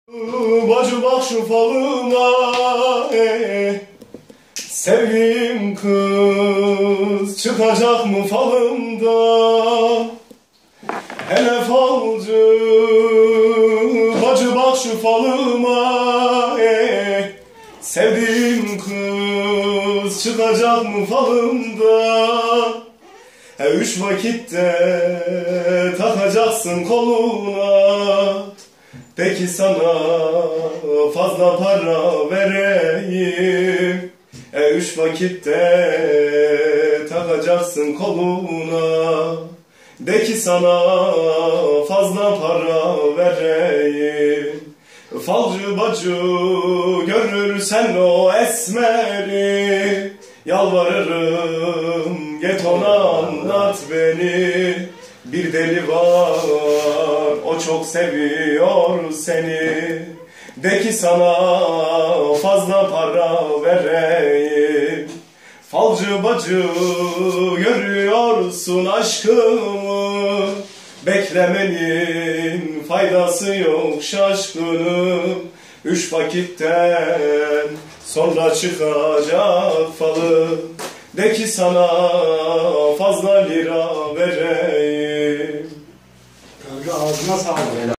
Bacı bak şu falıma, sevdiğim kız çıkacak mı falımda? Hele falcı, bacı bak şu falıma, sevdiğim kız çıkacak mı falımda? Üç vakitte takacaksın koluna. Peki sana fazla para vereyim, üç vakitte takacaksın koluna. De ki sana fazla para vereyim. Falcı bacı görürsen o esmeri, yalvarırım get ona anlat beni. Bir deli var, o çok seviyor seni. De ki sana fazla para vereyim. Falcı bacı görüyorsun aşkımı, beklemenin faydası yok şaşkınım. Üç vakitten sonra çıkacak falı. De ki sana fazla lira vereyim. Ağzına sağlık.